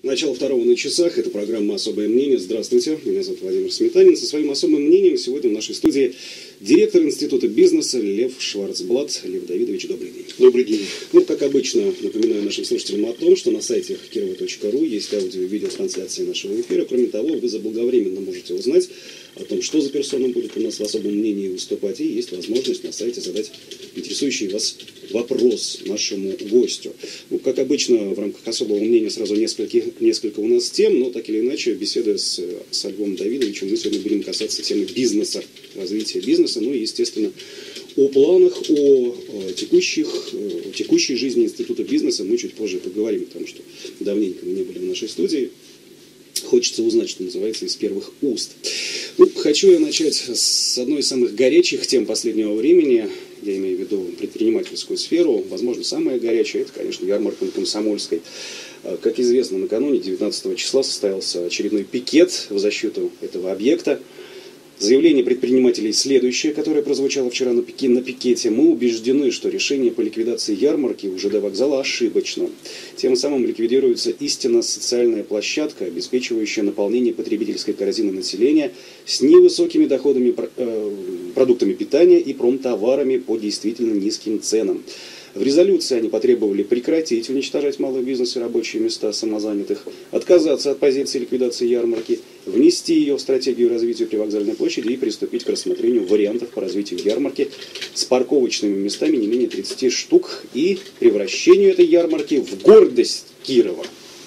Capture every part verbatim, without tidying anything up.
Начало второго на часах. Это программа «Особое мнение». Здравствуйте. Меня зовут Владимир Сметанин. Со своим особым мнением сегодня в нашей студии директор Института бизнеса Лев Шварцблат. Лев Давидович, добрый день. Добрый день. Ну, как обычно, напоминаю нашим слушателям о том, что на сайте кирова точка ру есть аудио и видеотрансляции нашего эфира. Кроме того, вы заблаговременно можете узнать о том, что за персона будет у нас в особом мнении выступать. И есть возможность на сайте задать интересующий вас вопрос нашему гостю. Ну, как обычно, в рамках особого мнения сразу несколько, несколько у нас тем, но так или иначе, беседуя с, с Львом Давидовичем, мы сегодня будем касаться темы бизнеса, развития бизнеса, ну и, естественно, о планах, о, о, текущих, о текущей жизни Института бизнеса мы чуть позже поговорим, потому что давненько мы не были в нашей студии. Хочется узнать, что называется, из первых уст. Ну, хочу я начать с одной из самых горячих тем последнего времени. Я имею в виду предпринимательскую сферу. Возможно, самая горячая, это, конечно, ярмарка на Комсомольской. Как известно, накануне девятнадцатого числа состоялся очередной пикет в защиту этого объекта. Заявление предпринимателей следующее, которое прозвучало вчера на, пике, на пикете. Мы убеждены, что решение по ликвидации ярмарки у ЖД вокзала ошибочно. Тем самым ликвидируется истинно социальная площадка, обеспечивающая наполнение потребительской корзины населения с невысокими доходами, э, продуктами питания и промтоварами по действительно низким ценам. В резолюции они потребовали прекратить уничтожать малый бизнес и рабочие места самозанятых, отказаться от позиции ликвидации ярмарки, внести ее в стратегию развития привокзальной площади и приступить к рассмотрению вариантов по развитию ярмарки с парковочными местами не менее тридцати штук и превращению этой ярмарки в гордость Кирова.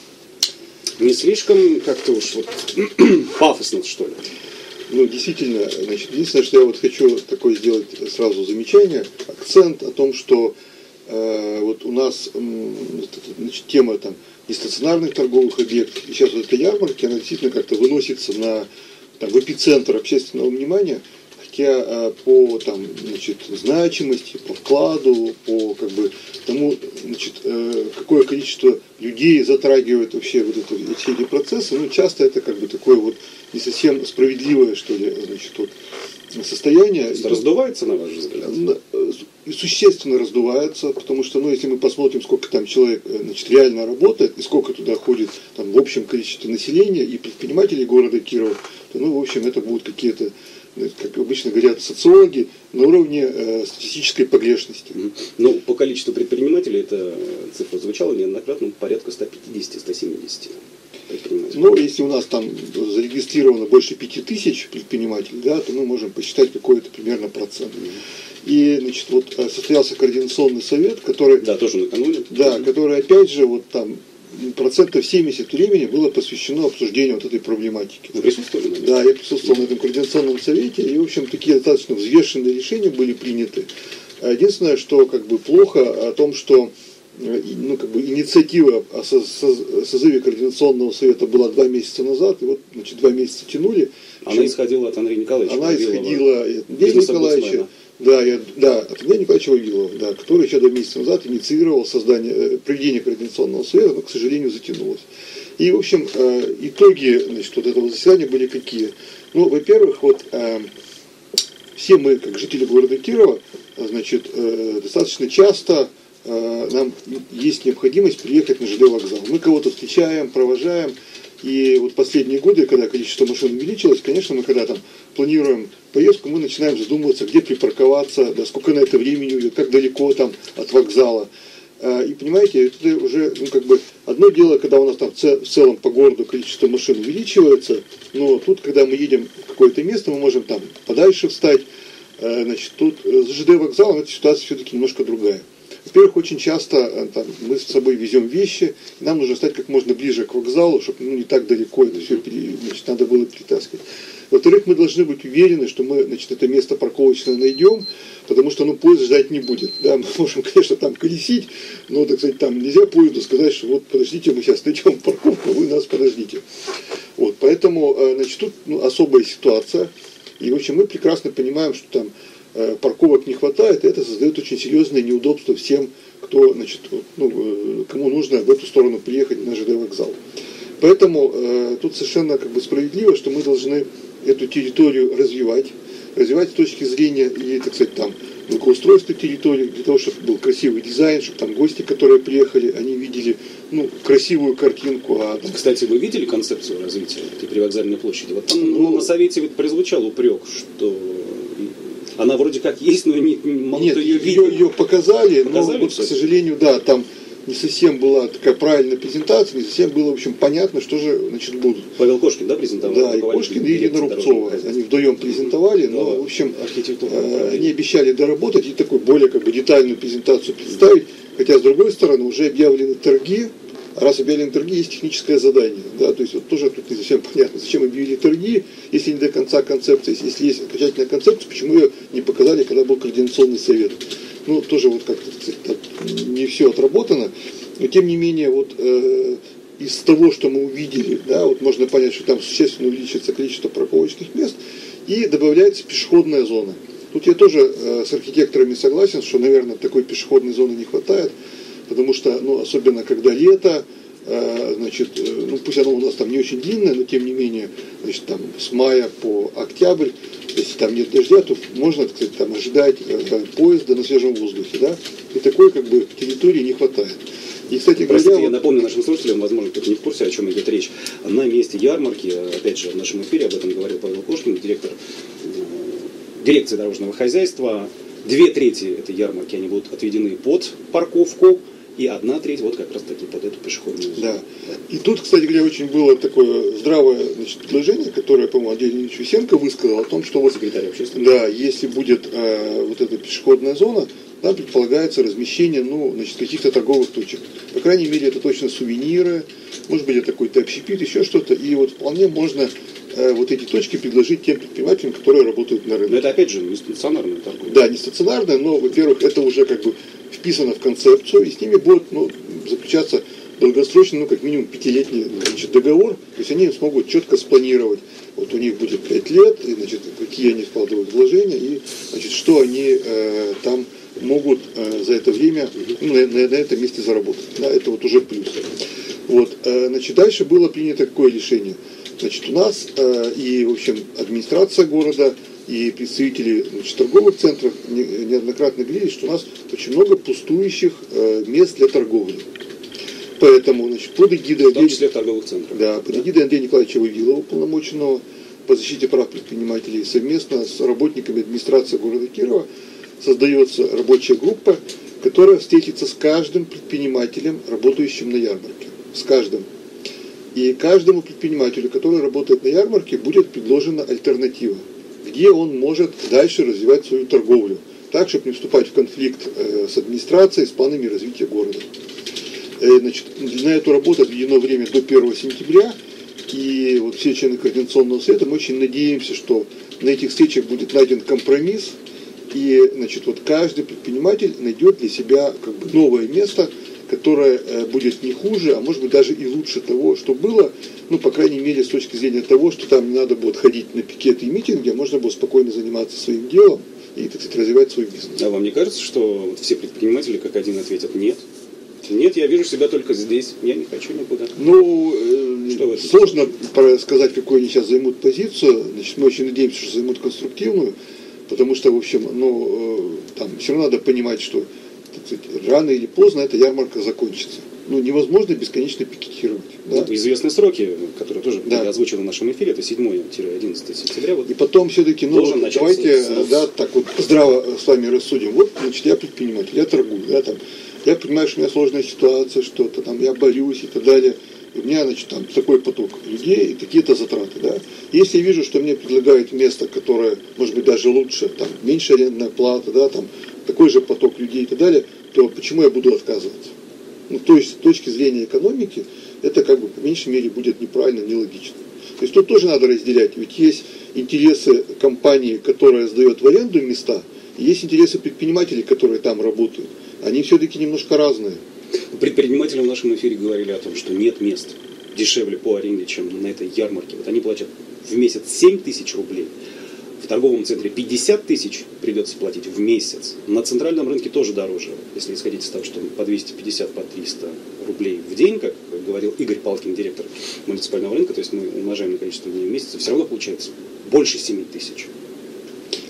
Не слишком как-то уж вот пафосно, что ли? Ну, действительно, значит, единственное, что я вот хочу такое сделать сразу замечание, акцент о том, что э, вот у нас э, значит, тема там нестационарных торговых объектов, и сейчас вот эта ярмарка, она действительно как-то выносится на, там, в эпицентр общественного внимания, хотя э, по там, значит, значимости, по вкладу, по как бы тому, значит, э, какое количество людей затрагивает вообще вот это, все эти процессы, ну, часто это как бы такое вот не совсем справедливое, что ли, значит, вот, состояние. Раздувается, на ваш взгляд? И существенно раздувается, потому что, ну, если мы посмотрим, сколько там человек, значит, реально работает, и сколько туда ходит там, в общем количестве населения и предпринимателей города Кирова, то, ну, в общем, это будут какие-то, как обычно говорят социологи, на уровне э, статистической погрешности. Mm-hmm. Ну, по количеству предпринимателей эта цифра звучала неоднократно, порядка ста пятидесяти — ста семидесяти. Ну, если у нас там зарегистрировано больше пяти тысяч предпринимателей, да, то мы можем посчитать какой-то примерно процент. Mm-hmm. И, значит, вот состоялся координационный совет, который... Да, тоже накануне. Да, mm-hmm. который, опять же, вот там процентов семьдесят времени было посвящено обсуждению вот этой проблематики. Вы присутствовали? Да, я присутствовал на этом координационном совете, и, в общем, такие достаточно взвешенные решения были приняты. Единственное, что как бы плохо о том, что ну, как бы инициатива о созыве координационного совета была два месяца назад, и вот, значит, два месяца тянули. Она Чем... исходила от Андрея Николаевича. Она исходила от Андрея Николаевича. Да, я, да, от Андрея Николаевича Вавилова, да, который еще два месяца назад инициировал создание, проведение координационного совета, но, к сожалению, затянулось. И, в общем, итоги, значит, вот этого заседания были какие? Ну, во-первых, вот все мы, как жители города Кирова, значит, достаточно часто нам есть необходимость приехать на ЖД вокзал. Мы кого-то встречаем, провожаем. И вот последние годы, когда количество машин увеличилось, конечно, мы когда там планируем поездку, мы начинаем задумываться, где припарковаться, да, сколько на это времени уйдет, как далеко там от вокзала. И понимаете, это уже ну, как бы одно дело, когда у нас там в целом по городу количество машин увеличивается, но тут, когда мы едем в какое-то место, мы можем там подальше встать. Значит, тут с ЖД вокзалом эта ситуация все-таки немножко другая. Во-первых, очень часто там, мы с собой везем вещи, и нам нужно стать как можно ближе к вокзалу, чтобы ну, не так далеко это все значит, надо было перетаскивать. Во-вторых, мы должны быть уверены, что мы значит, это место парковочное найдем, потому что ну, поезд ждать не будет. Да, мы можем, конечно, там колесить, но, так сказать, там нельзя поезду сказать, что вот подождите, мы сейчас найдем парковку, вы нас подождите. Вот, поэтому значит, тут ну, особая ситуация. И, в общем, мы прекрасно понимаем, что там парковок не хватает, и это создает очень серьезное неудобство всем, кто, значит, ну, кому нужно в эту сторону приехать на ЖД вокзал. Поэтому э, тут совершенно как бы справедливо, что мы должны эту территорию развивать. развивать с точки зрения и, так сказать, там, благоустройства территории, для того, чтобы был красивый дизайн, чтобы там гости, которые приехали, они видели, ну, красивую картинку. А, там... Кстати, вы видели концепцию развития этой привокзальной площади? Вот там ну, на совете ведь прозвучал упрек, что она вроде как есть, но не, мало Нет, кто ее видел. Ее, ее показали, показали, но, вот, к сожалению, да, там не совсем была такая правильная презентация, не совсем было, в общем, понятно, что же, значит, будут. Павел Кошкин, да, презентовал? Да, и Кошкин, и Ирина Рубцова. Они вдвоем презентовали, но, да, в общем, э, они обещали доработать и такую более как бы детальную презентацию представить, хотя, с другой стороны, уже объявлены торги, а раз объявлены торги, есть техническое задание, да, то есть вот тоже тут не совсем понятно, зачем объявили торги, если не до конца концепция, если есть окончательная концепция, почему ее не показали, когда был координационный совет. Ну, тоже вот как-то не все отработано, но тем не менее, вот э, из того, что мы увидели, да, вот можно понять, что там существенно увеличится количество парковочных мест и добавляется пешеходная зона. Тут я тоже э, с архитекторами согласен, что, наверное, такой пешеходной зоны не хватает, потому что, ну, особенно когда лето, э, значит, э, ну, пусть оно у нас там не очень длинное, но тем не менее, значит, там с мая по октябрь, если там нет дождя, то можно, так сказать, там ожидать э, поезда на свежем воздухе, да, и такой, как бы, территории не хватает. И, кстати Простите, говоря, я вот... напомню нашим слушателям, возможно, кто-то не в курсе, о чем идет речь. На месте ярмарки, опять же, в нашем эфире об этом говорил Павел Кошкин, директор э, дирекции дорожного хозяйства. Две трети этой ярмарки, они будут отведены под парковку, и одна треть вот как раз таки под эту пешеходную зону. Да. И тут, кстати говоря, очень было такое здравое, значит, предложение, которое, по-моему, Андрей Ильич Висенко высказал, о том, что вот, секретарь общественного. Да, если будет э, вот эта пешеходная зона, там предполагается размещение, ну, значит, каких-то торговых точек. По крайней мере, это точно сувениры, может быть, это какой-то общепит, еще что-то. И вот вполне можно э, вот эти точки предложить тем предпринимателям, которые работают на рынке. Но это, опять же, не стационарная торговля. Да, не стационарная, но, во-первых, это уже как бы вписано в концепцию, и с ними будет, ну, заключаться долгосрочный, ну, как минимум, пятилетний, значит, договор. То есть они смогут четко спланировать. Вот у них будет пять лет, и, значит, какие они вкладывают вложения, и, значит, что они э, там могут э, за это время, ну, на, на, на этом месте заработать. Да, это вот уже плюс. Вот, э, значит, дальше было принято какое решение. Значит, у нас э, и, в общем, администрация города, и представители, значит, торговых центров не, неоднократно говорили, что у нас очень много пустующих э, мест для торговли. Поэтому, значит, под эгидой... В том числе в торговых центрах. Да, под эгидой Андрея Николаевича Вавилова, уполномоченного по защите прав предпринимателей, совместно с работниками администрации города Кирова создается рабочая группа, которая встретится с каждым предпринимателем, работающим на ярмарке. С каждым. И каждому предпринимателю, который работает на ярмарке, будет предложена альтернатива, где он может дальше развивать свою торговлю, так, чтобы не вступать в конфликт э, с администрацией, с планами развития города. Э, значит, на эту работу отведено время до первого сентября, и вот все члены Координационного совета, мы очень надеемся, что на этих встречах будет найден компромисс, и, значит, вот каждый предприниматель найдет для себя как бы новое место, которое э, будет не хуже, а может быть даже и лучше того, что было, ну, по крайней мере, с точки зрения того, что там не надо будет ходить на пикеты и митинги, а можно было спокойно заниматься своим делом и, так сказать, развивать свой бизнес. А вам не кажется, что вот все предприниматели как один ответят нет? Нет, я вижу себя только здесь, я не хочу никуда. Ну, э, сложно сказать, какую они сейчас займут позицию. Значит, мы очень надеемся, что займут конструктивную, потому что, в общем, ну, э, там все равно надо понимать, что, так сказать, рано или поздно эта ярмарка закончится. Ну, невозможно бесконечно пикетировать. Да? Ну, известны сроки, которые тоже да. были озвучены в нашем эфире, это седьмое-одиннадцатое сентября. Вот. И потом все-таки, ну, вот, давайте, снос. да, так вот здраво с вами рассудим. Вот, значит, я предприниматель, я торгую, да, там, я понимаю, что у меня сложная ситуация, что-то там, я борюсь и так далее. И у меня, значит, там такой поток людей и какие-то затраты, да. Если я вижу, что мне предлагают место, которое, может быть, даже лучше, там, меньше арендная плата, да, там, такой же поток людей и так далее, то почему я буду отказываться? Ну, то есть, с точки зрения экономики, это, как бы, по меньшей мере, будет неправильно, нелогично. То есть, тут тоже надо разделять. Ведь есть интересы компании, которая сдает в аренду места, и есть интересы предпринимателей, которые там работают. Они все-таки немножко разные. Предприниматели в нашем эфире говорили о том, что нет мест дешевле по аренде, чем на этой ярмарке. Вот они платят в месяц семь тысяч рублей. В торговом центре пятьдесят тысяч придется платить в месяц. На центральном рынке тоже дороже. Если исходить из того, что по двести пятьдесят, по триста рублей в день, как говорил Игорь Палкин, директор муниципального рынка, то есть мы умножаем на количество дней в месяц, все равно получается больше семи тысяч.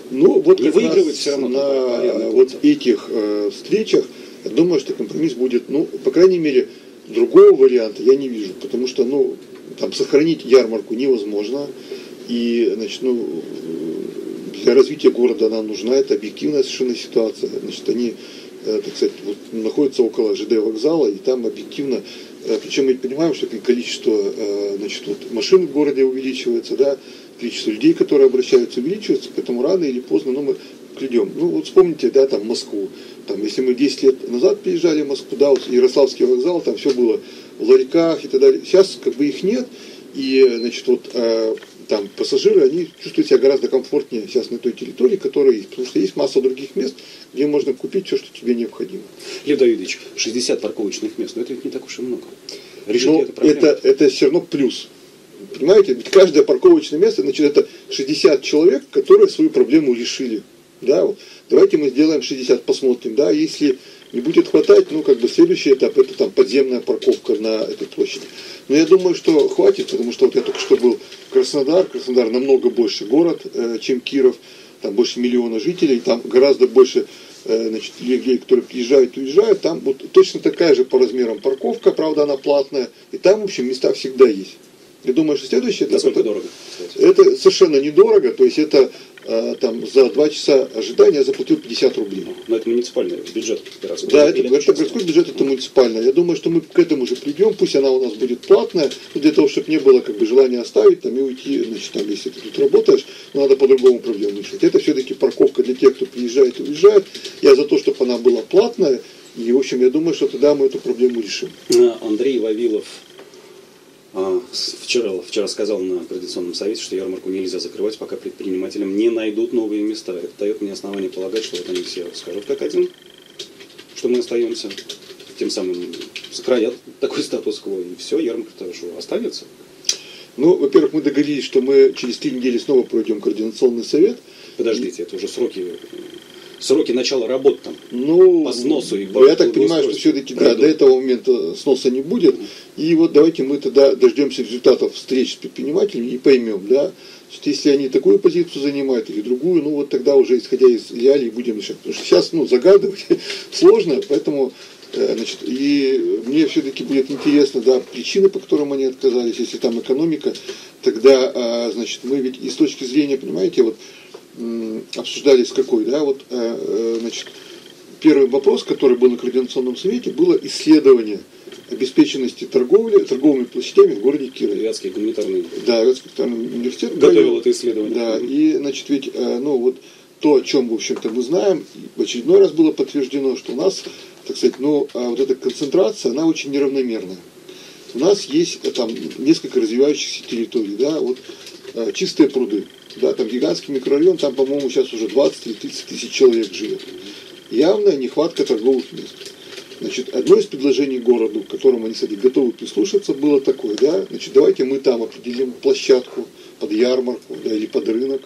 Ну, вот не выигрывать все равно на вот этих э, встречах, я думаю, что компромисс будет, ну, по крайней мере, другого варианта я не вижу, потому что, ну, там сохранить ярмарку невозможно, и, значит, ну, для развития города она нужна, это объективная совершенно ситуация, значит, они, э, так сказать, вот, находятся около ЖД вокзала, и там объективно, э, причем мы понимаем, что количество, э, значит, вот, машин в городе увеличивается, да, количество людей, которые обращаются, увеличивается, поэтому рано или поздно, ну, мы придем. Ну, вот вспомните, да, там, Москву. Там, если мы десять лет назад приезжали в Москву, да, вот Ярославский вокзал, там все было в ларьках и так далее. Сейчас, как бы, их нет, и, значит, вот, э, там, пассажиры, они чувствуют себя гораздо комфортнее сейчас на той территории, которая есть, потому что есть масса других мест, где можно купить все, что тебе необходимо. Лев Давидович, шестьдесят парковочных мест, но это ведь не так уж и много. Решить но эту проблему? Это, это все равно плюс. Понимаете, ведь каждое парковочное место, значит, это шестьдесят человек, которые свою проблему решили. Да, вот. Давайте мы сделаем шестьдесят, посмотрим, да, если не будет хватать, ну, как бы следующий этап, это там подземная парковка на этой площади. Но я думаю, что хватит, потому что вот я только что был в Краснодар, Краснодар намного больше город, э, чем Киров, там больше миллиона жителей, там гораздо больше, э, значит, людей, которые приезжают и уезжают, там вот точно такая же по размерам парковка, правда, она платная, и там, в общем, места всегда есть. Я думаю, что следующее... Насколько это, дорого, кстати? Это совершенно недорого, то есть это э, там за два часа ожидания я заплатил пятьдесят рублей. Но это муниципальный бюджет городской. Да, это, это городской бюджет, это муниципальный. Я думаю, что мы к этому же придем, пусть она у нас будет платная, для того, чтобы не было как бы желания оставить там и уйти, значит, там, если ты тут работаешь, надо по-другому проблему решить. Это все-таки парковка для тех, кто приезжает и уезжает. Я за то, чтобы она была платная, и, в общем, я думаю, что тогда мы эту проблему решим. Андрей Вавилов Вчера, вчера сказал на Координационном совете, что ярмарку нельзя закрывать, пока предпринимателям не найдут новые места. Это дает мне основание полагать, что вот они все скажут как один, что мы остаемся, тем самым сократят такой статус-кво, и все, ярмарка-то что, останется. Ну, во-первых, мы договорились, что мы через три недели снова пройдем Координационный совет. Подождите, это уже сроки... Сроки начала работ там, ну, по сносу и по я так понимаю, что все-таки да, до этого момента сноса не будет. И вот давайте мы тогда дождемся результатов встреч с предпринимателями и поймем, да, что если они такую позицию занимают или другую, ну вот тогда уже исходя из реалий будем решать. Потому что сейчас, ну, загадывать сложно, поэтому, значит, и мне все-таки будет интересно, да, причины, по которым они отказались. Если там экономика, тогда, значит, мы ведь и с точки зрения, понимаете, вот, обсуждали с какой, да, вот, э, значит, первый вопрос, который был на Координационном совете, было исследование обеспеченности торговли, торговыми площадями в городе Кирове. Вятский гуманитарный, да, Вятский гуманитарный университет готовил провел это исследование. Да, и, значит, ведь, э, ну, вот то, о чем, в общем-то, мы знаем, в очередной раз было подтверждено, что у нас, так сказать, ну, вот эта концентрация, она очень неравномерная. У нас есть там несколько развивающихся территорий, да, вот э, чистые пруды. Да, там гигантский микрорайон, там, по-моему, сейчас уже двадцать или тридцать тысяч человек живет. Явная нехватка торговых мест. Значит, одно из предложений городу, к которому они, кстати, готовы прислушаться, было такое, да, значит, давайте мы там определим площадку под ярмарку, да, или под рынок.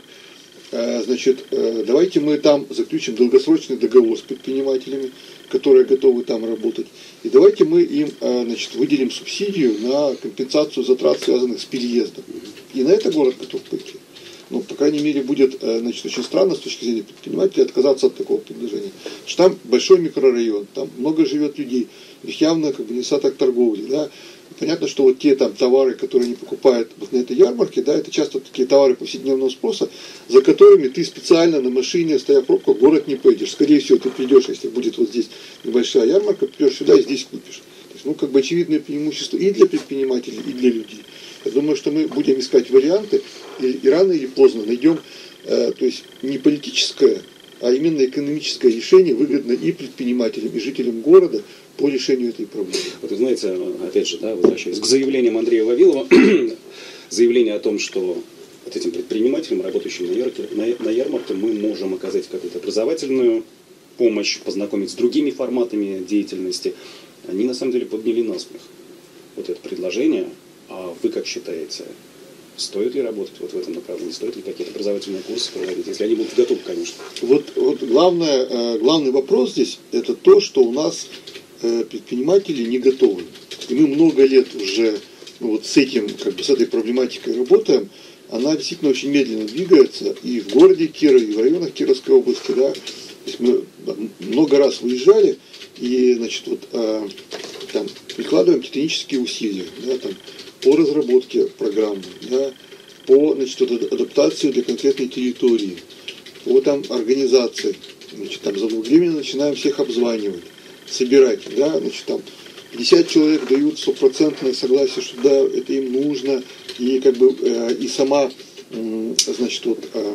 Значит, давайте мы там заключим долгосрочный договор с предпринимателями, которые готовы там работать. И давайте мы им, значит, выделим субсидию на компенсацию затрат, связанных с переездом. И на это город готов пойти. Ну, по крайней мере, будет, значит, очень странно с точки зрения предпринимателя отказаться от такого предложения. Потому что там большой микрорайон, там много живет людей, их явно как бы недостаток торговли, да. Понятно, что вот те там товары, которые они покупают вот на этой ярмарке, да, это часто такие товары повседневного спроса, за которыми ты специально на машине, стоя в пробках, в город не поедешь. Скорее всего, ты придешь, если будет вот здесь небольшая ярмарка, придешь сюда и здесь купишь. То есть, ну, как бы очевидное преимущество и для предпринимателей, и для людей. Я думаю, что мы будем искать варианты, и, и рано или поздно найдем, э, то есть не политическое, а именно экономическое решение, выгодное и предпринимателям, и жителям города по решению этой проблемы. Вот вы знаете, опять же, да, возвращаясь к заявлениям Андрея Вавилова, заявление о том, что вот этим предпринимателям, работающим на, ярке, на, на ярмарке, мы можем оказать какую-то образовательную помощь, познакомить с другими форматами деятельности, они на самом деле подняли насмех. Вот это предложение. А вы как считаете, стоит ли работать вот в этом направлении, стоит ли какие-то образовательные курсы проводить, если они будут готовы, конечно? Вот, вот главное, главный вопрос здесь, это то, что у нас предприниматели не готовы. И мы много лет уже ну, вот с этим, как бы с этой проблематикой работаем. она действительно очень медленно двигается и в городе Киров, и в районах Кировской области, да. То есть мы много раз выезжали и, значит, вот, а, там, прикладываем титанические усилия, да, там, по разработке программы, да, по, значит, вот, адаптации для конкретной территории, по там, организации. Значит, там, заблаговременно начинаем всех обзванивать, собирать, да, значит, там, пятьдесят человек дают стопроцентное согласие, что да, это им нужно, и как бы э, и сама, э, значит, вот, э,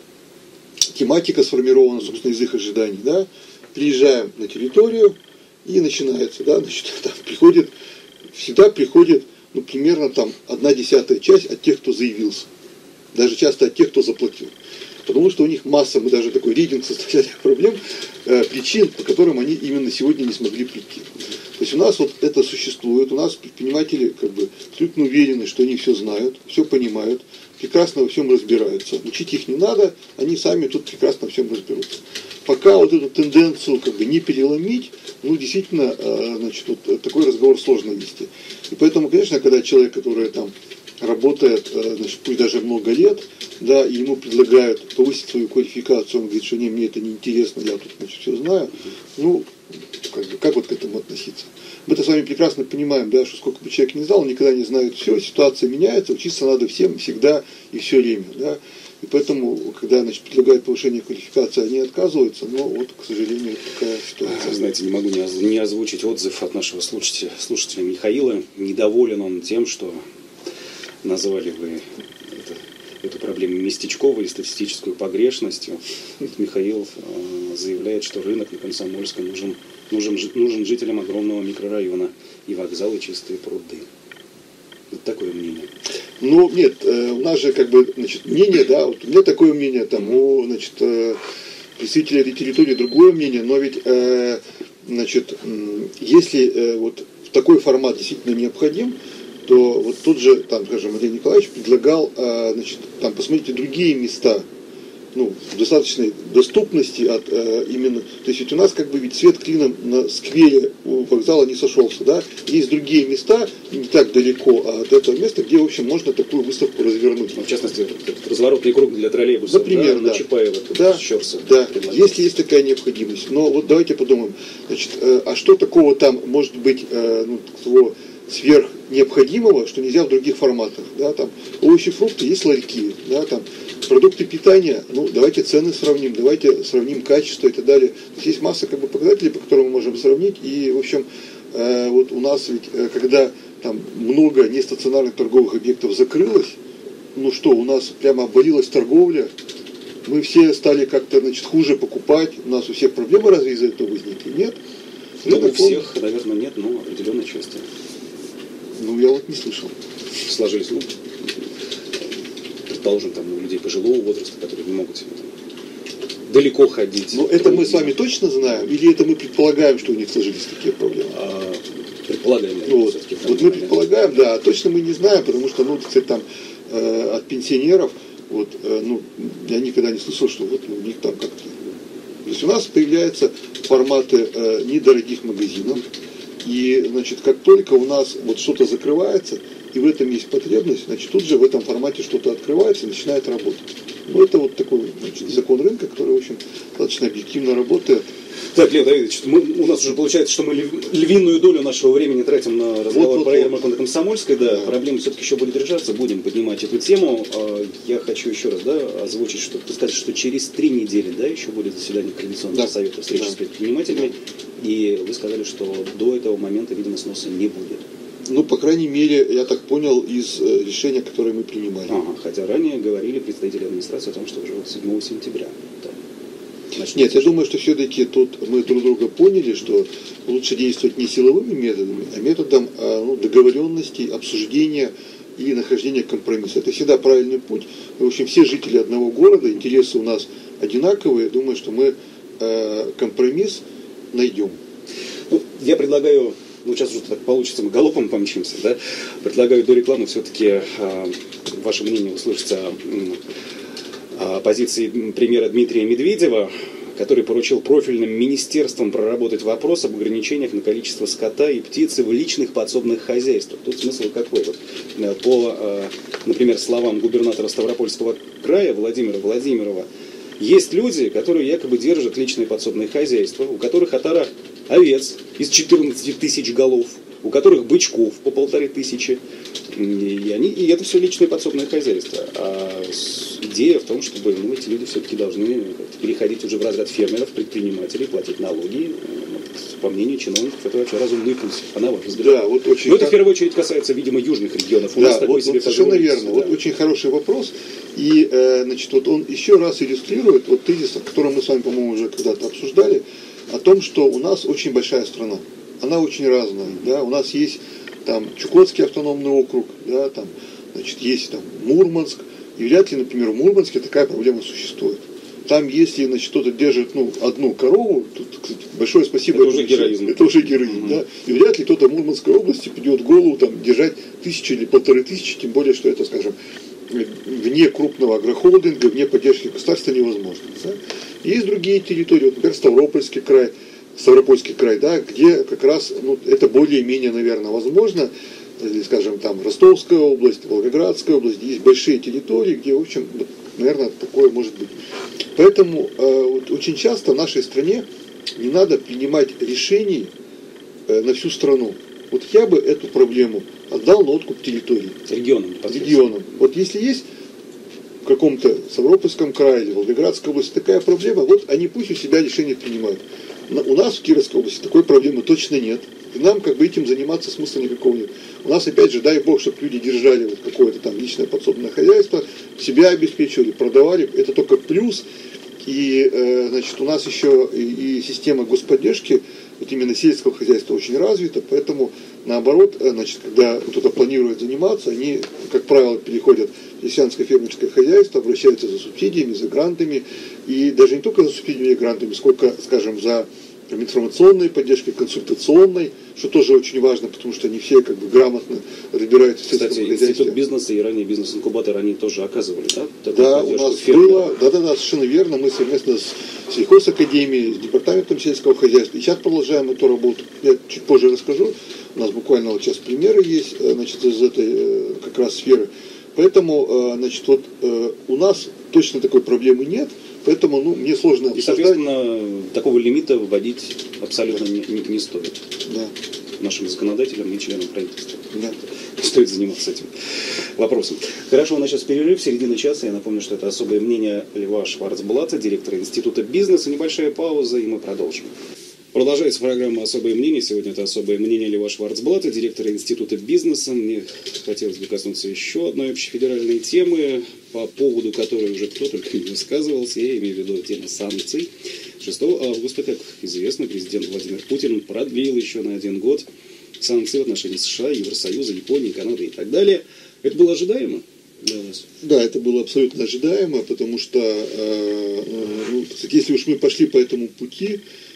тематика сформирована, собственно, из их ожиданий, да, приезжаем на территорию, и начинается, да, значит, там приходит, всегда приходит, ну, примерно там одна десятая часть от тех, кто заявился, даже часто от тех, кто заплатил. Потому что у них масса, мы даже такой рейтинг составляли проблем, э, причин, по которым они именно сегодня не смогли прийти. То есть у нас вот это существует, у нас предприниматели как бы абсолютно уверены, что они все знают, все понимают, прекрасно во всем разбираются. Учить их не надо, они сами тут прекрасно во всем разберутся. Пока вот эту тенденцию как бы не переломить, ну действительно, э, значит, вот такой разговор сложно вести. И поэтому, конечно, когда человек, который там работает, значит, пусть даже много лет, да, и ему предлагают повысить свою квалификацию, он говорит, что не, мне это не интересно, я тут, значит, все знаю, ну, как, бы, как вот к этому относиться? Мы-то с вами прекрасно понимаем, да, что сколько бы человек ни знал, он никогда не знает все, ситуация меняется, учиться надо всем, всегда и все время, да, и поэтому, когда, значит, предлагают повышение квалификации, они отказываются, но вот, к сожалению, такая ситуация. Знаете, не могу не озвучить отзыв от нашего слушателя, слушателя Михаила. Недоволен он тем, что назвали вы это, эту проблему местечковой и статистическую погрешностью. Вот Михаил э, заявляет, что рынок на Комсомольской нужен, нужен, нужен жителям огромного микрорайона и вокзалы чистые пруды. Вот такое мнение. Ну, нет, э, у нас же как бы, значит, мнение, да, вот у меня такое мнение, там, у, значит, э, представителей этой территории другое мнение, но ведь, э, значит, э, если э, вот такой формат действительно необходим, то вот тут же, там, скажем, Андрей Николаевич предлагал, э, значит, там, посмотрите другие места, ну, в достаточной доступности от э, именно, то есть ведь у нас как бы ведь свет клином на сквере у вокзала не сошелся, да, есть другие места, не так далеко от этого места, где, в общем, можно такую выставку развернуть. Ну, в частности, разворотный круг для троллейбуса, например, да, да. На Чапаева, да, да, если есть такая необходимость. Но вот давайте подумаем, значит, э, а что такого там может быть, э, ну, такого сверх необходимого, что нельзя в других форматах, да, там, овощи, фрукты, есть ларьки, да, там, продукты питания, ну, давайте цены сравним, давайте сравним качество и так далее. То есть, есть масса как бы показателей, по которым мы можем сравнить, и, в общем, э, вот у нас ведь, э, когда там много нестационарных торговых объектов закрылось, ну что, у нас прямо обвалилась торговля, мы все стали как-то, значит, хуже покупать, у нас у всех проблемы разве из-за этого возникли? Нет. Ну, у всех, он... наверное, нет, но определенной части. Ну, я вот не слышал. Сложились, ну, предположим, там, у людей пожилого возраста, которые не могут там, далеко ходить. Но это мы с вами точно знаем? Или это мы предполагаем, что у них сложились такие проблемы? А, предполагаем, да. Вот, вот мы предполагаем, да, а точно мы не знаем, потому что, ну, кстати, там, э, от пенсионеров, вот, э, ну, я никогда не слышал, что вот у них там как-то... То есть у нас появляются форматы э, недорогих магазинов, и, значит, как только у нас вот что-то закрывается, и в этом есть потребность, значит, тут же в этом формате что-то открывается и начинает работать. Ну, это вот такой, значит, закон рынка, который, в общем, достаточно объективно работает. Так, Лев Давидович, мы, у нас уже получается, что мы львиную долю нашего времени тратим на разговор вот, вот, про ярмарку на Комсомольской. Да, да. Проблемы все-таки еще будут держаться, будем поднимать эту тему. Я хочу еще раз, да, озвучить, что сказать, что через три недели, да, еще будет заседание Координационного да. совета встречи да. с предпринимателями. И вы сказали, что до этого момента, видимо, сноса не будет. Ну, по крайней мере, я так понял из решения, которое мы принимали. Ага, хотя ранее говорили представители администрации о том, что уже седьмого сентября. Да. Значит, Нет, я думаю, что все-таки тут мы друг друга поняли, что лучше действовать не силовыми методами, а методом ну, договоренности, обсуждения и нахождения компромисса. Это всегда правильный путь. В общем, все жители одного города, интересы у нас одинаковые. Думаю, что мы э, компромисс найдем. Ну, я предлагаю, ну сейчас уже так получится, мы галопом помчимся, да? Предлагаю до рекламы все-таки э, ваше мнение услышать о, о позиции премьера Дмитрия Медведева, который поручил профильным министерствам проработать вопрос об ограничениях на количество скота и птицы в личных подсобных хозяйствах. Тут смысл какой? Вот, по например, словам губернатора Ставропольского края Владимира Владимирова, есть люди, которые якобы держат личные подсобные хозяйства, у которых отара овец из четырнадцати тысяч голов, у которых бычков по полторы тысячи. И, они, и это все личные подсобные хозяйства. А идея в том, чтобы ну, эти люди все-таки должны переходить уже в разряд фермеров, предпринимателей, платить налоги. Вот, по мнению чиновников, это вообще разумный путь. А на ваш взгляд? Да, вот очень Но это в первую очередь касается, видимо, южных регионов. У да, нас такой вот, себе вот совершенно позволить, верно. да. Вот очень хороший вопрос. И э, значит, вот он еще раз иллюстрирует вот тезис, который мы с вами, по-моему, уже когда-то обсуждали, о том, что у нас очень большая страна. Она очень разная. Да? У нас есть там Чукотский автономный округ, да, там, значит, есть там Мурманск, и вряд ли, например, в Мурманске такая проблема существует. Там, если, значит, кто-то держит, ну, одну корову, тут, кстати, большое спасибо. Это уже героизм. Это уже героизм, mm-hmm. да. И вряд ли кто-то в Мурманской области придет в голову там держать тысячу или полторы тысячи, тем более, что это, скажем, вне крупного агрохолдинга, вне поддержки государства невозможно. Да? Есть другие территории, вот, например, Ставропольский край, Ставропольский край, да, где как раз ну, это более-менее, наверное, возможно, или, скажем, там Ростовская область, Волгоградская область, есть большие территории, где, в общем, наверное, такое может быть. Поэтому э, вот, очень часто в нашей стране не надо принимать решений э, на всю страну. Вот я бы эту проблему отдал на откуп территории. Регионам. Регионам. Вот если есть в каком-то Ставропольском крае или Волгоградской области такая проблема, вот они пусть у себя решения принимают. У нас в Кировской области такой проблемы точно нет. И нам как бы этим заниматься смысла никакого нет. У нас, опять же, дай бог, чтобы люди держали вот какое-то там личное подсобное хозяйство, себя обеспечивали, продавали. Это только плюс. И, э, значит, у нас еще и, и система господдержки, вот именно сельского хозяйства очень развита, поэтому, наоборот, значит, когда кто-то планирует заниматься, они, как правило, переходят в крестьянское фермерское хозяйство, обращаются за субсидиями, за грантами, и даже не только за субсидиями и грантами, сколько, скажем, за информационной поддержкой, консультационной, что тоже очень важно, потому что они все как бы грамотно разбираются в сельском хозяйстве. Кстати, институт бизнеса и ранее бизнес-инкубатор они тоже оказывали, да? Такую да, у нас фермера. было, да-да-да, совершенно верно, мы совместно с сельхозакадемией, с департаментом сельского хозяйства, и сейчас продолжаем эту работу, я чуть позже расскажу, у нас буквально вот сейчас примеры есть, значит, из этой как раз сферы, поэтому, значит, вот у нас точно такой проблемы нет. Поэтому ну, мне сложно и, соответственно, такого лимита вводить абсолютно не, не, не стоит. Да. Нашим законодателям и членам правительства. Да. Стоит заниматься этим вопросом. Хорошо, у нас сейчас перерыв, середина часа. Я напомню, что это особое мнение Льва Шварцблата, директора Института бизнеса. Небольшая пауза, и мы продолжим. Продолжается программа «Особое мнение». Сегодня это особое мнение Льва Шварцблата, директора Института бизнеса. Мне хотелось бы коснуться еще одной общефедеральной темы, по поводу которой уже кто только не высказывался. Я имею в виду тему санкций. шестого августа, как известно, президент Владимир Путин продлил еще на один год санкции в отношении США, Евросоюза, Японии, Канады и так далее. Это было ожидаемо для вас? Да, это было абсолютно ожидаемо, потому что, э, ну, кстати, если уж мы пошли по этому пути,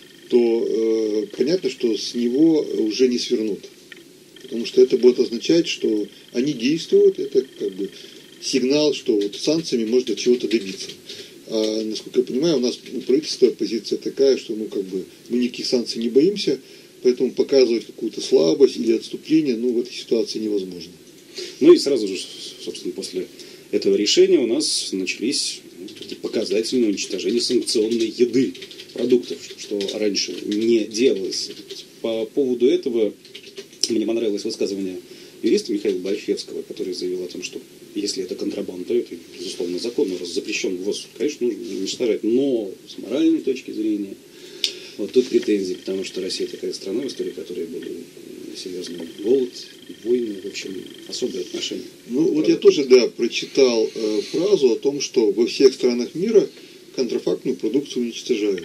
то э, понятно, что с него уже не свернут. Потому что это будет означать, что они действуют, это как бы сигнал, что вот санкциями можно чего-то добиться. А, насколько я понимаю, у нас у правительства позиция такая, что ну, как бы, мы никаких санкций не боимся, поэтому показывать какую-то слабость или отступление ну, в этой ситуации невозможно. Ну и сразу же, собственно, после этого решения у нас начались ну, такие показательные уничтожения санкционной еды, продуктов, что раньше не делалось. По поводу этого мне понравилось высказывание юриста Михаила Байфевского, который заявил о том, что если это контрабанда, это, безусловно, законно, раз запрещен ввоз, конечно, нужно уничтожать, но с моральной точки зрения, вот тут претензии, потому что Россия такая страна, в истории которой были серьезный голод, войны, в общем, особые отношения. Ну, вот я тоже, да, прочитал э, фразу о том, что во всех странах мира контрафактную продукцию уничтожают.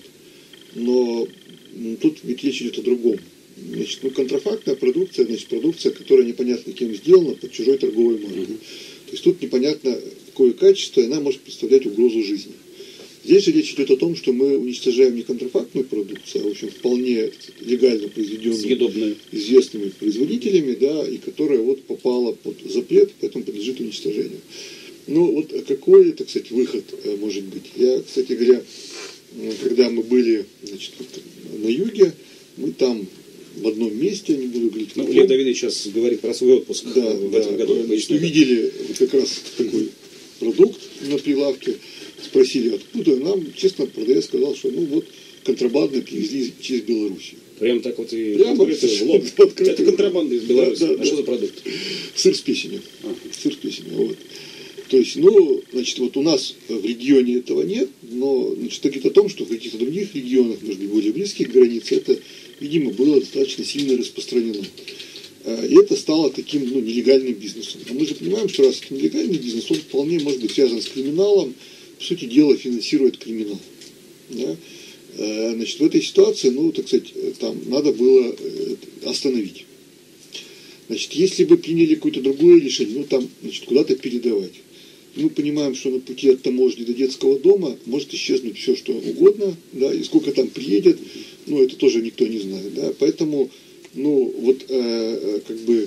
Но ну, тут ведь речь идет о другом. Значит, ну, контрафактная продукция, значит, продукция, которая непонятно кем сделана под чужой торговой маркой. Uh-huh. То есть тут непонятно какое качество, и она может представлять угрозу жизни. Здесь же речь идет о том, что мы уничтожаем не контрафактную продукцию, а в общем вполне легально произведенную съедобную известными производителями, да, и которая вот попала под запрет, поэтому подлежит уничтожению. Ну вот какой это, кстати, выход может быть? Я, кстати говоря, когда мы были, значит, на юге, мы там в одном месте, не буду говорить. Ну, Лев Давидович сейчас говорит про свой отпуск да, в да, этом году. Значит, увидели вот как раз такой продукт на прилавке, спросили, откуда. Нам, честно, продавец сказал, что ну вот контрабандно привезли через Белоруссию. Прям так вот и Прямо открыто в лоб. открыто. Это контрабанда из Беларуси. Да, да, а да. что за продукт? Сыр с плесенью. Ага. Сыр с плесенью, вот. То есть, ну, значит, вот у нас в регионе этого нет, но, значит, говорит о том, что в каких-то других регионах, может быть, более близких границ, это, видимо, было достаточно сильно распространено. И это стало таким, ну, нелегальным бизнесом. А мы же понимаем, что раз это нелегальный бизнес, он вполне может быть связан с криминалом, по сути дела, финансирует криминал. Да? Значит, в этой ситуации, ну, так сказать, там надо было остановить. Значит, если бы приняли какое-то другое решение, ну, там, значит, куда-то передавать. Мы понимаем, что на пути от таможни до детского дома может исчезнуть все, что угодно, да, и сколько там приедет, ну, это тоже никто не знает, да, поэтому, ну, вот, э, как бы,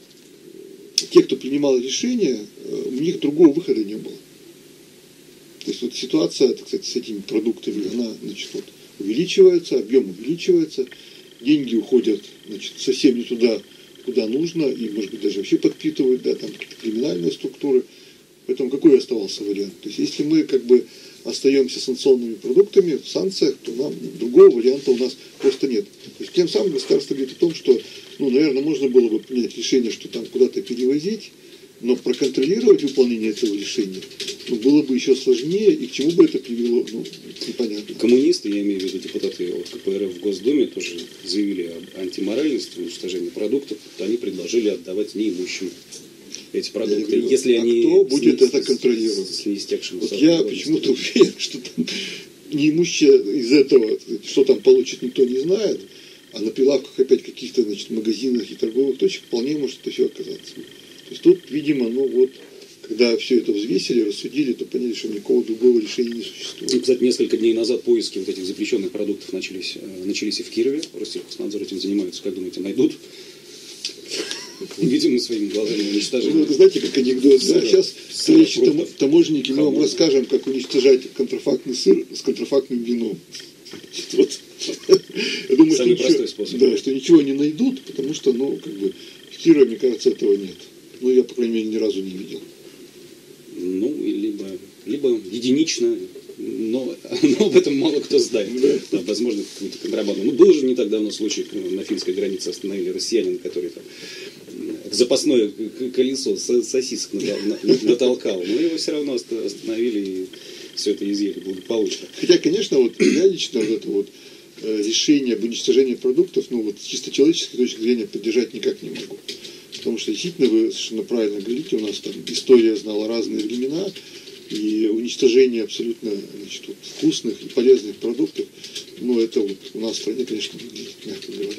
те, кто принимал решение, у них другого выхода не было. То есть, вот ситуация, так сказать, с этими продуктами, она, значит, вот, увеличивается, объем увеличивается, деньги уходят, значит, совсем не туда, куда нужно, и, может быть, даже вообще подпитывают, да, там какие-то криминальные структуры. Поэтому какой оставался вариант? То есть, если мы как бы остаемся санкционными продуктами в санкциях, то нам другого варианта у нас просто нет. То есть, тем самым государство говорит о том, что, ну, наверное, можно было бы принять решение, что там куда-то перевозить, но проконтролировать выполнение этого решения, ну, было бы еще сложнее, и к чему бы это привело, ну, непонятно. Коммунисты, я имею в виду депутаты от ка пэ эр эф в Госдуме, тоже заявили об антиморальности уничтожения продуктов, они предложили отдавать неимущим эти продукты, говорю, если а они кто будет с, это контролировать? С, с неистекшим вот я почему-то уверен, что там неимущие из этого, что там получит, никто не знает, а на прилавках опять каких-то, значит, магазинах и торговых точек вполне может это все оказаться. То есть тут, видимо, ну вот, когда все это взвесили, рассудили, то поняли, что никакого другого решения не существует. Ну, кстати, несколько дней назад поиски вот этих запрещенных продуктов начались, начались и в Кирове. Россельхознадзор этим занимается. Как думаете, найдут? Видимо, своими глазами уничтожили. Ну, это знаете, как анекдот. Да? Сейчас, товарищи там, таможенники, мы вам расскажем, как уничтожать контрафактный сыр с контрафактным вином. Вот. Я думаю, самый что простой ничего, способ. Да, что ничего не найдут, потому что, ну, как бы, в Кирове, мне кажется, этого нет. Ну, я, по крайней мере, ни разу не видел. Ну, либо, либо единично, но, но об этом мало кто знает. Да. Там, возможно, какую-то контрабанду. Ну, был же не так давно случай, на финской границе остановили россиянина, который там запасное колесо сосисок натолкал. Но его все равно остановили и все это изъяли благополучно. Хотя, конечно, вот я лично вот это вот решение об уничтожении продуктов, ну вот с чисто человеческой точки зрения поддержать никак не могу. Потому что действительно вы совершенно правильно говорите, у нас там история знала разные времена, и уничтожение абсолютно, значит, вот, вкусных и полезных продуктов, ну это вот у нас в стране, конечно, мягко говоря.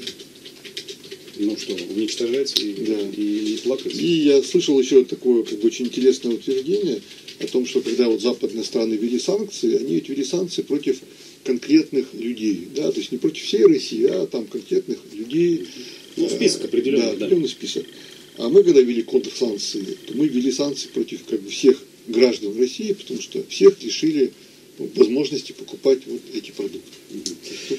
Ну что, уничтожать и, да. и, и плакать? И я слышал еще такое, как бы, очень интересное утверждение о том, что когда вот западные страны ввели санкции, они ведь ввели санкции против конкретных людей, да, то есть не против всей России, а там конкретных людей. Ну, список определенный, да. да. Определенный список. А мы, когда ввели контрсанкции, то мы ввели санкции против как бы всех граждан России, потому что всех лишили, ну, возможности покупать вот эти продукты. Тут...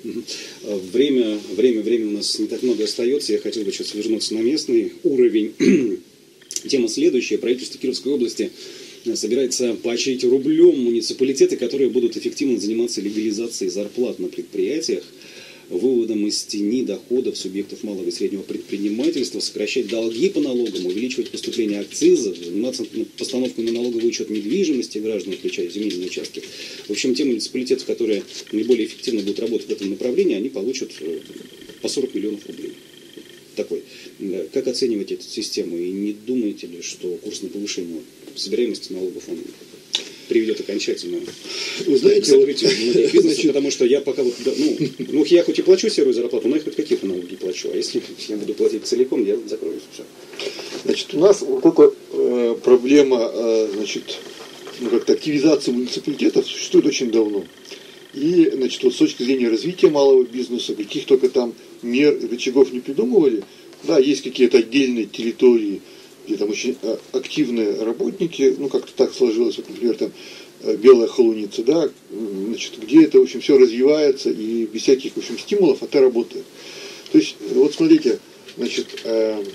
Время, время, время у нас не так много остается. Я хотел бы сейчас вернуться на местный уровень. Тема следующая. Правительство Кировской области собирается поощрить рублем муниципалитеты, которые будут эффективно заниматься легализацией зарплат на предприятиях, выводом из тени доходов субъектов малого и среднего предпринимательства, сокращать долги по налогам, увеличивать поступление акцизов, заниматься постановкой на налоговый учет недвижимости граждан, включая земельные участки. В общем, те муниципалитеты, которые наиболее эффективно будут работать в этом направлении, они получат по сорок миллионов рублей. Такой. Как оценивать эту систему? И не думаете ли, что курс на повышение собираемости налогов он приведет окончательно Вы знаете, к закрытию вот, многих бизнесов, значит, потому что я пока вот, ну, ну, я хоть и плачу серую зарплату, но я хоть какие-то налоги плачу, а если я буду платить целиком, я закроюсь. Все. Значит, у нас вот эта э, проблема, э, значит, ну, как-то активизации муниципалитетов существует очень давно. И, значит, вот с точки зрения развития малого бизнеса, каких только там мер и рычагов не придумывали, да, есть какие-то отдельные территории, где там очень активные работники, ну как-то так сложилось, вот, например, там Белая Холуница, да, значит, где это, в общем, все развивается и без всяких, в общем, стимулов это работает. То есть, вот смотрите, значит, э,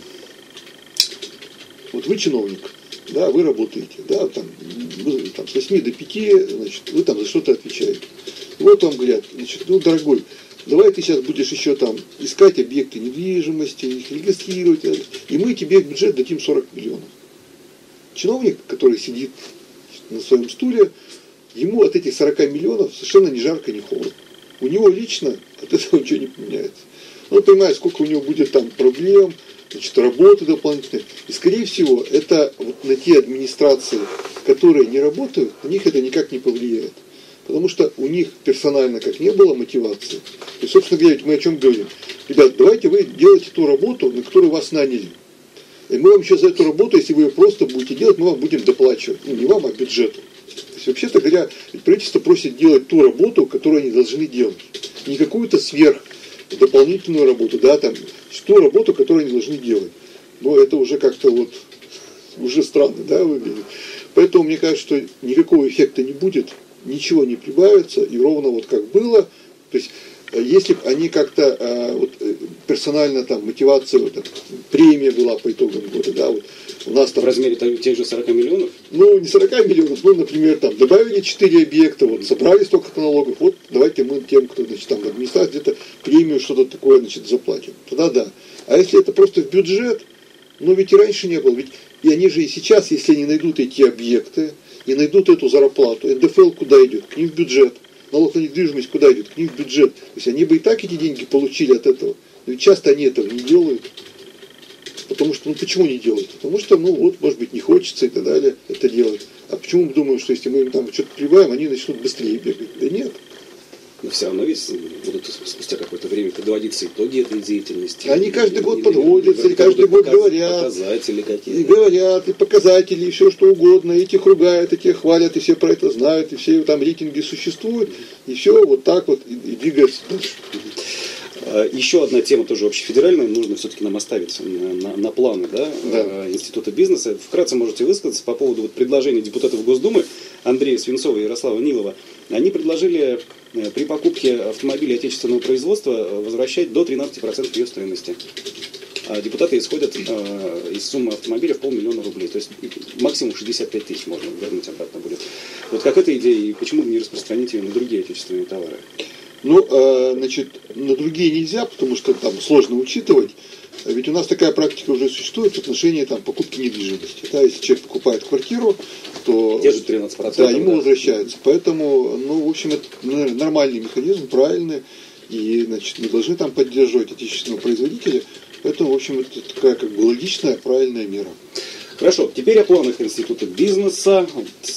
вот вы чиновник, да, вы работаете, да, там, вы, там с восьми до пяти, значит, вы там за что-то отвечаете. Вот вам говорят, значит, ну, дорогой, давай ты сейчас будешь еще там искать объекты недвижимости, их регистрировать, и мы тебе в бюджет дадим сорок миллионов. Чиновник, который сидит на своем стуле, ему от этих сорока миллионов совершенно ни жарко, ни холодно. У него лично от этого ничего не поменяется. Он понимает, сколько у него будет там проблем, значит, работы дополнительной. И, скорее всего, это вот на те администрации, которые не работают, на них это никак не повлияет. Потому что у них персонально как не было мотивации. И, собственно говоря, мы о чем говорим? Ребят, давайте вы делаете ту работу, на которую вас наняли. И мы вам сейчас за эту работу, если вы ее просто будете делать, мы вам будем доплачивать. Ну, не вам, а бюджету. То есть, вообще-то говоря, правительство просит делать ту работу, которую они должны делать. Не какую-то сверх дополнительную работу, да, там, ту работу, которую они должны делать. Но это уже как-то вот, уже странно, да, выглядит. Поэтому мне кажется, что никакого эффекта не будет, ничего не прибавится, и ровно вот как было. То есть, если бы они как-то э, вот, персонально там мотивация, вот, премия была по итогам года, да, вот у нас там... В размере тех же сорока миллионов? Ну, не сорока миллионов, ну, например, там добавили четыре объекта, вот собрали столько-то налогов, вот давайте мы тем, кто, значит, там администрация где-то премию, что-то такое, значит, заплатим. Тогда да. А если это просто в бюджет, ну ведь и раньше не было, ведь и они же и сейчас, если они найдут эти объекты, и найдут эту зарплату, эн дэ эф эл куда идет? К ним в бюджет. Налог на недвижимость куда идет? К ним в бюджет. То есть они бы и так эти деньги получили от этого. Но ведь часто они этого не делают. Потому что, ну почему не делают? Потому что, ну вот, может быть, не хочется и так далее это делать. А почему мы думаем, что если мы им там что-то прибавим, они начнут быстрее бегать? Да нет. Но все равно ведь будут спустя какое-то время подводиться итоги этой деятельности. Они каждый год подводятся, и каждый год говорят. Показатели какие-то. И говорят, и показатели, и все что угодно. И этих ругают, и тех хвалят, и все про это знают, и все там рейтинги существуют. И все вот так вот, и, и двигаются дальше. Еще одна тема тоже общефедеральная, нужно все-таки нам оставить на, на, на планы, да, да. Института бизнеса. Вкратце можете высказаться по поводу вот предложения депутатов Госдумы Андрея Свинцова и Ярослава Нилова. Они предложили при покупке автомобилей отечественного производства возвращать до тринадцати процентов ее стоимости. А депутаты исходят э, из суммы автомобиля в полмиллиона рублей. То есть максимум шестьдесят пять тысяч можно вернуть обратно будет. Вот как эта идея, и почему не распространить ее на другие отечественные товары? Ну, э, значит, на другие нельзя, потому что там сложно учитывать. Ведь у нас такая практика уже существует в отношении там, покупки недвижимости. Да, если человек покупает квартиру, то те же тринадцать процентов, да, ему да. возвращается. Поэтому, ну, в общем, это нормальный механизм, правильный. И, значит, мы должны там поддерживать отечественного производителя. Поэтому, в общем, это такая как бы логичная, правильная мера. Хорошо, теперь о планах Института бизнеса.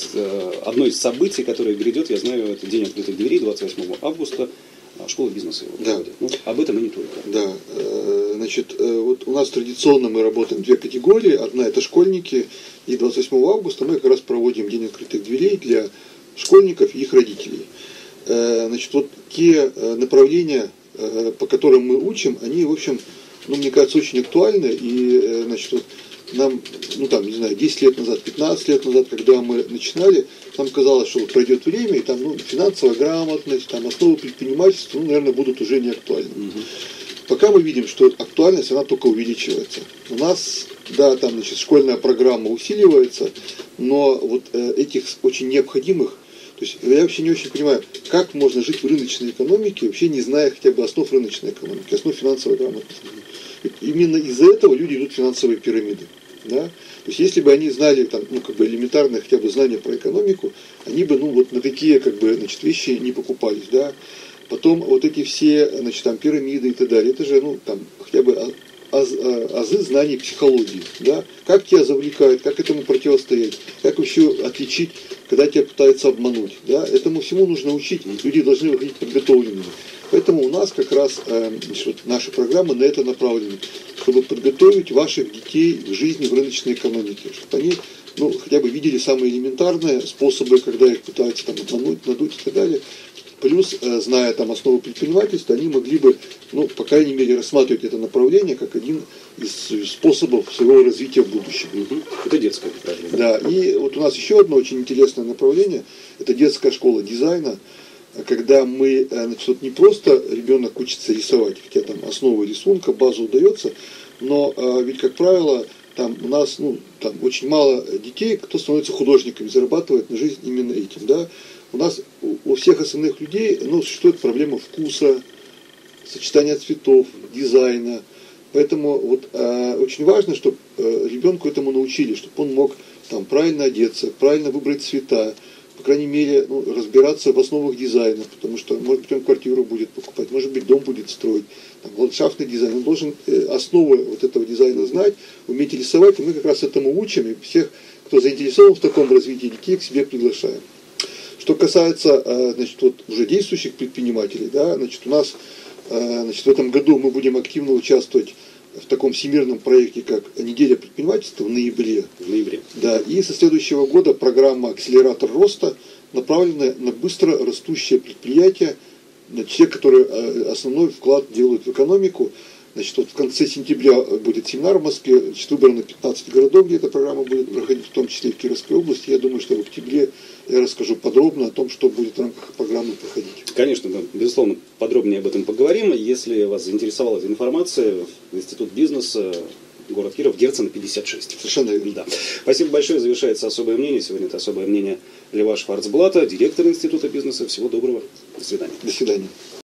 Одно из событий, которое грядет, я знаю, это День открытых дверей, двадцать восьмого августа. Школа бизнеса его да. проводит. Ну, об этом и не только. Да, значит, вот у нас традиционно мы работаем две категории. Одна это школьники, и двадцать восьмого августа мы как раз проводим День открытых дверей для школьников и их родителей. Значит, вот те направления, по которым мы учим, они, в общем, ну, мне кажется, очень актуальны. И, значит, вот нам, ну там, не знаю, десять лет назад, пятнадцать лет назад, когда мы начинали, нам казалось, что вот пройдет время, и там, ну, финансовая грамотность, там, основы предпринимательства, ну, наверное, будут уже не актуальны. Угу. Пока мы видим, что актуальность, она только увеличивается. У нас, да, там, значит, школьная программа усиливается, но вот э, этих очень необходимых, то есть я вообще не очень понимаю, как можно жить в рыночной экономике, вообще не зная хотя бы основ рыночной экономики, основ финансовой грамотности. Именно из-за этого люди идут в финансовые пирамиды. Да? То есть если бы они знали там, ну, как бы элементарное хотя бы знание про экономику, они бы ну, вот на такие как бы, значит, вещи не покупались. Да? Потом вот эти все значит, там, пирамиды и так далее, это же ну, там, хотя бы аз, азы знаний психологии. Да? Как тебя завлекают, как этому противостоять, как вообще отличить, когда тебя пытаются обмануть. Да? Этому всему нужно учить, люди должны выходить подготовленными. Поэтому у нас как раз э, значит, наша программа на это направлена, чтобы подготовить ваших детей к жизни в рыночной экономике, чтобы они ну, хотя бы видели самые элементарные способы, когда их пытаются там, обмануть, надуть и так далее. Плюс, э, зная там основы предпринимательства, они могли бы, ну, по крайней мере, рассматривать это направление как один из способов своего развития в будущем. Угу. Это детское направление. Да, и вот у нас еще одно очень интересное направление, это детская школа дизайна. когда мы, значит, вот не просто ребенок учится рисовать, хотя там основы рисунка, база удается, но ведь, как правило, там у нас ну, там очень мало детей, кто становится художниками, зарабатывает на жизнь именно этим. Да? У нас у всех остальных людей ну, существует проблема вкуса, сочетания цветов, дизайна. Поэтому вот, э, очень важно, чтобы э, ребенку этому научили, чтобы он мог там, правильно одеться, правильно выбрать цвета, по крайней мере, ну, разбираться в основах дизайна, потому что, может быть, он квартиру будет покупать, может быть, дом будет строить, там, ландшафтный дизайн. Он должен э, основы вот этого дизайна знать, уметь рисовать, и мы как раз этому учим, и всех, кто заинтересован в таком развитии детей, к себе приглашаем. Что касается э, значит, вот, уже действующих предпринимателей, да, значит, у нас э, значит, в этом году мы будем активно участвовать в таком всемирном проекте, как «Неделя предпринимательства» в ноябре. В ноябре. Да, и со следующего года программа «Акселератор роста», направленная на быстро растущие предприятия, те, которые основной вклад делают в экономику. Значит, вот в конце сентября будет семинар в Москве, значит, выбрано пятнадцать городов, где эта программа будет проходить, в том числе и в Кировской области. Я думаю, что в октябре я расскажу подробно о том, что будет в рамках программы проходить. Конечно, да, безусловно, подробнее об этом поговорим. Если вас заинтересовала эта информация, Институт бизнеса, город Киров, Герцена, пятьдесят шесть. Совершенно верно. Да. Спасибо большое. Завершается особое мнение. Сегодня это особое мнение Льва Шварцблата, директор Института бизнеса. Всего доброго. До свидания. До свидания.